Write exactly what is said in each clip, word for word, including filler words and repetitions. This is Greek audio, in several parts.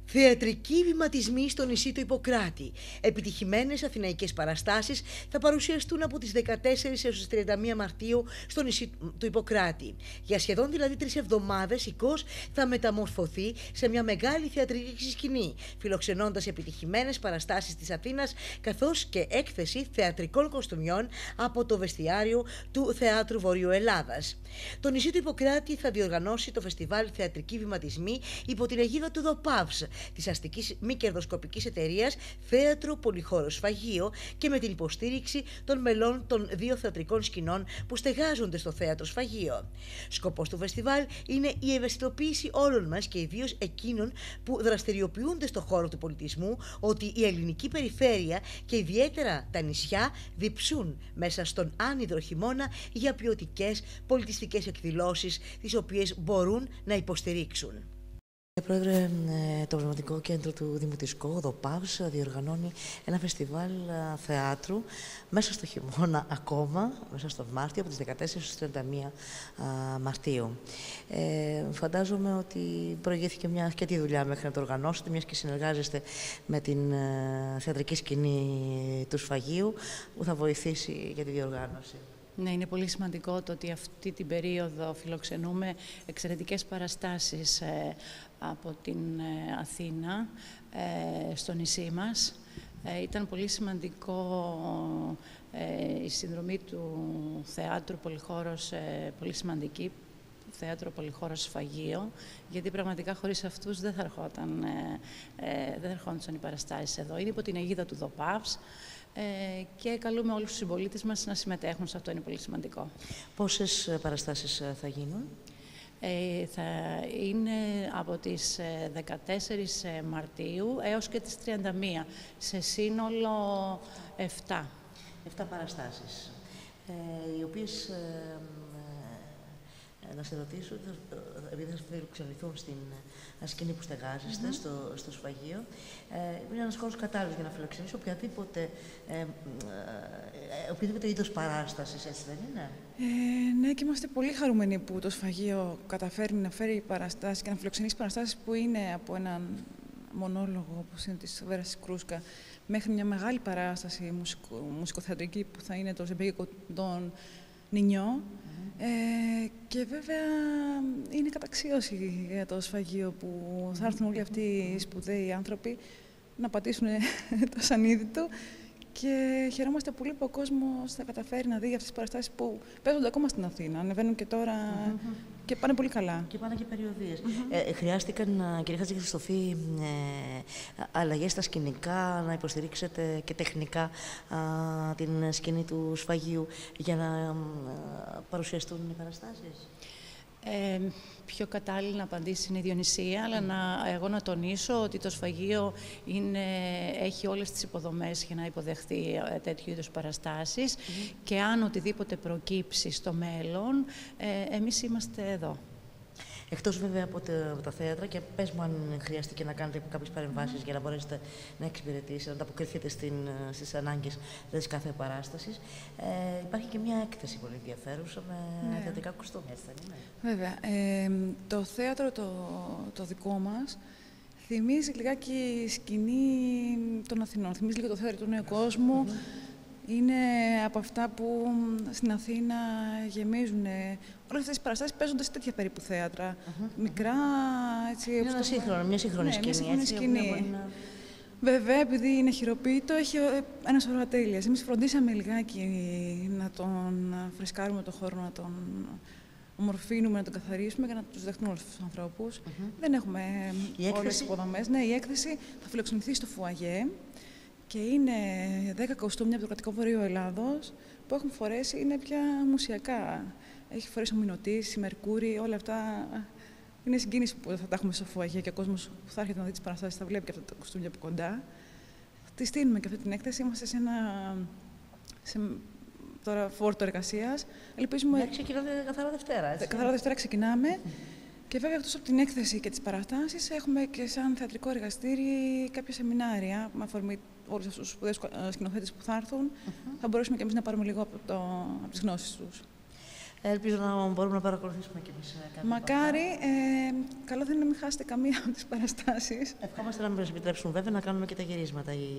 Θεατρικοί βηματισμοί στο νησί του Ιπποκράτη. Επιτυχημένες αθηναϊκές παραστάσεις θα παρουσιαστούν από τις δεκατέσσερις έως τις τριάντα μία Μαρτίου στο νησί του Ιπποκράτη. Για σχεδόν δηλαδή τρεις εβδομάδες η ΚΟΣ θα μεταμορφωθεί σε μια μεγάλη θεατρική σκηνή, φιλοξενώντας επιτυχημένες παραστάσεις της Αθήνας καθώς και έκθεση θεατρικών κοστούμιών από το βεστιάριο του Θεάτρου Βορείου Ελλάδας. Το νησί του Ιπποκράτη θα διοργανώσει το φεστιβάλ Θεατρικοί Βηματισμοί υπό την αιγίδα του ΔΟΠΑΒΣ, της αστικής μη κερδοσκοπικής εταιρείας Θέατρο Πολυχώρο Σφαγείο, και με την υποστήριξη των μελών των δύο θεατρικών σκηνών που στεγάζονται στο Θέατρο Σφαγείο. Σκοπός του φεστιβάλ είναι η ευαισθητοποίηση όλων μας και ιδίως εκείνων που δραστηριοποιούνται στον χώρο του πολιτισμού ότι η ελληνική περιφέρεια και ιδιαίτερα τα νησιά διψούν μέσα στον άνυδρο χειμώνα για ποιοτικές πολιτιστικές εκδηλώσεις τις οποίες μπορούν να υποστηρίξουν. Πρόεδρε, το Πνευματικό Κέντρο του Δήμου της ΚΟ, ΔΟΠΑΒΣ, διοργανώνει ένα φεστιβάλ θεάτρου μέσα στο χειμώνα ακόμα, μέσα στον Μάρτιο, από τις δεκατέσσερις έως τις τριάντα μία Μαρτίου. Ε, φαντάζομαι ότι προηγήθηκε μια αρκετή δουλειά μέχρι να το οργανώσετε, μιας και συνεργάζεστε με την θεατρική σκηνή του Σφαγείου, που θα βοηθήσει για τη διοργάνωση. Ναι, είναι πολύ σημαντικό το ότι αυτή την περίοδο φιλοξενούμε εξαιρετικές παραστάσεις ε, από την ε, Αθήνα ε, στο νησί μας. Ε, ήταν πολύ σημαντικό ε, η συνδρομή του Θεάτρου Πολυχώρος, ε, πολύ σημαντική, Θέατρο Πολυχώρο Σφαγείο, γιατί πραγματικά χωρίς αυτούς δεν θα ερχόταν, ε, ε, δεν ερχόντουσαν οι παραστάσεις εδώ. Είναι υπό την αιγίδα του ΔΟΠΑΒΣ. Ε, και καλούμε όλους τους συμπολίτες μας να συμμετέχουν σε αυτό, είναι πολύ σημαντικό. Πόσες παραστάσεις θα γίνουν? Ε, θα είναι από τις δεκατέσσερις Μαρτίου έως και τις τριάντα μία, σε σύνολο επτά. Εφτά παραστάσεις, ε, οι οποίες, ε, ε, να σε ρωτήσω, επειδή θα φιλοξενηθούν στην σκηνή που στεγάζεστε, mm-hmm. στο, στο Σφαγείο, ε, είναι ένας χώρος κατάλληλος για να φιλοξενήσει οποιαδήποτε, ε, ε, ε, οποιαδήποτε είδος παράστασης, έτσι δεν είναι? Ε, ναι, και είμαστε πολύ χαρούμενοι που το Σφαγείο καταφέρνει να φέρει παραστάσεις και να φιλοξενήσει παραστάσεις που είναι από έναν μονόλογο, όπως είναι της Βέρας Κρούσκα, μέχρι μια μεγάλη παράσταση μουσικο, μουσικοθεατρική που θα είναι το Ζεμπέκικο των Νινιό. Mm-hmm. ε, και βέβαια είναι καταξίωση για το Σφαγείο που θα έρθουν όλοι αυτοί οι σπουδαίοι άνθρωποι να πατήσουν το σανίδι του, και χαιρόμαστε πολύ που ο κόσμος θα καταφέρει να δει αυτές τις παραστάσεις που παίζονται ακόμα στην Αθήνα. Ανεβαίνουν και τώρα mm-hmm. και πάνε πολύ καλά. Και πάνε και περιοδίες. Mm-hmm. ε, χρειάστηκαν, κυρία Χατζηχρηστοφή, ε, αλλαγές στα σκηνικά, να υποστηρίξετε και τεχνικά α, την σκηνή του Σφαγείου για να α, παρουσιαστούν οι παραστάσεις? Ε, πιο κατάλληλη να απαντήσει είναι η Διονυσία, αλλά να, εγώ να τονίσω ότι το Σφαγείο είναι, έχει όλες τις υποδομές για να υποδεχθεί ε, τέτοιου είδους παραστάσεις mm-hmm. και αν οτιδήποτε προκύψει στο μέλλον, ε, εμείς είμαστε εδώ. Εκτός βέβαια από τα, από τα θέατρα, και πες μου αν χρειάστηκε να κάνετε κάποιες παρεμβάσεις mm. για να μπορέσετε να εξυπηρετήσετε, να ανταποκριθείτε στις ανάγκες της κάθε παράστασης. Ε, υπάρχει και μια έκθεση πολύ ενδιαφέρουσα με ναι. θεατρικά κοστούμια, έτσι δεν είναι? Βέβαια. Ε, το θέατρο το, το δικό μας θυμίζει λιγάκι σκηνή των Αθηνών. Θυμίζει λίγο το θέατρο του Νέου Κόσμου. Mm-hmm. Είναι από αυτά που στην Αθήνα γεμίζουν. Όλες αυτές οι παραστάσεις παίζονται σε τέτοια περίπου θέατρα. Mm-hmm. Μικρά, έτσι... Είναι ένα σύγχρονο, μια σύγχρονη ναι, σκηνή. Μια σύγχρονη έτσι, σκηνή. Να... Βέβαια, επειδή είναι χειροποίητο, έχει ένα σωρό ατέλειες. Εμείς φροντίσαμε λιγάκι να τον φρεσκάρουμε το χώρο, να τον ομορφύνουμε, να τον καθαρίσουμε για να τους δεχτούμε όλους τους ανθρώπους. Mm-hmm. Δεν έχουμε όλες τις υποδομές. Ναι, η έκθεση θα φιλοξενηθεί στο Φουαγέ. Και είναι δέκα κοστούμια από το κρατικό Βορείο Ελλάδος που έχουν φορέσει, είναι πια μουσιακά. Έχει φορέσει ο Μινωτής, η Μερκούρη, όλα αυτά. Είναι συγκίνηση που θα τα έχουμε στο Φουαγέ και ο κόσμος που θα έρχεται να δει τις παραστάσεις θα βλέπει και αυτά τα κοστούμια από κοντά. Τη στείλουμε και αυτή την έκθεση. Είμαστε σε ένα σε, τώρα φόρτο εργασίας. Ελπίζουμε. Ναι, ξεκινάμε καθαρά Δευτέρα. Έτσι. Καθαρά Δευτέρα ξεκινάμε. Και βέβαια, εκτός από την έκθεση και τις παραστάσεις, έχουμε και σαν θεατρικό εργαστήρι κάποια σεμινάρια με αφορμή όλους αυτούς τους σπουδαίους σκηνοθέτες που θα έρθουν. Mm-hmm. Θα μπορέσουμε και εμείς να πάρουμε λίγο από, το, από τις γνώσεις τους. Ελπίζω να μπορούμε να παρακολουθήσουμε κι εμείς κάτι. Μακάρι. Ε, καλό θα είναι να μην χάσετε καμία από τις παραστάσεις. Ευχόμαστε να μας επιτρέψουν βέβαια να κάνουμε και τα γυρίσματα, η,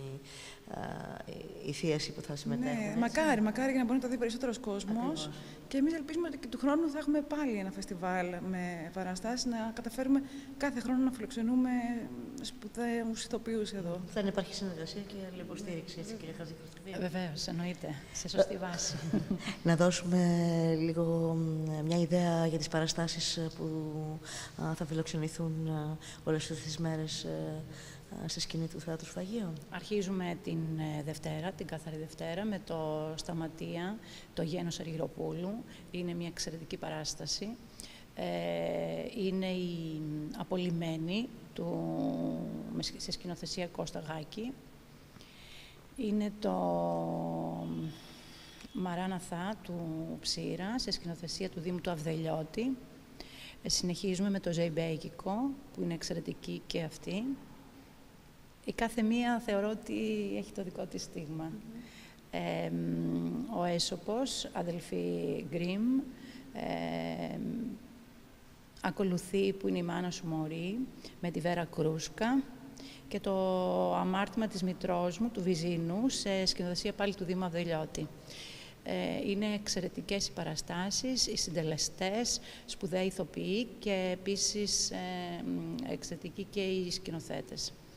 η θίαση που θα συμμετέχουν. Ναι, έτσι. μακάρι, μακάρι για να μπορεί να το δει περισσότερος κόσμος. Ακριβώς. Και εμείς ελπίζουμε ότι και του χρόνου θα έχουμε πάλι ένα φεστιβάλ με παραστάσεις, να καταφέρουμε κάθε χρόνο να φιλοξενούμε σπουδαίους ηθοποιούς εδώ. Θα υπάρχει συνεργασία και αλληλοποστήριξη, έτσι, κυρία Χατζηχρήστου. Βεβαίως, εννοείται, σε σωστή βάση. Να δώσουμε λίγο μια ιδέα για τις παραστάσεις που θα φιλοξενηθούν όλες αυτές τις μέρες στη σκηνή του Θεάτρου Σφαγείων. Αρχίζουμε την Δευτέρα, την Καθαρή Δευτέρα, με το Σταματία, το Γένος Αργυροπούλου. Είναι μια εξαιρετική παράσταση. Είναι η Απολυμμένη, του, σε σκηνοθεσία Κώστα Γάκη. Είναι το Μαράναθα του Ψήρα, σε σκηνοθεσία του Δήμου του Αυδελιώτη. Συνεχίζουμε με το Ζεϊμπέικικο, που είναι εξαιρετική και αυτή. Η κάθε μία θεωρώ ότι έχει το δικό της στίγμα. Mm-hmm. ε, ο Έσωπος, αδελφή Γκριμ, ε, ακολουθεί που είναι η Μάνα σου Μωρή, με τη Βέρα Κρούσκα, και το Αμάρτημα της Μητρός μου, του Βυζίνου, σε σκηνοθεσία πάλι του Δήμου Αυδελιώτη. Ε, είναι εξαιρετικές οι παραστάσεις, οι συντελεστές, σπουδαίοι ηθοποιοί και επίσης ε, εξαιρετικοί και οι σκηνοθέτες.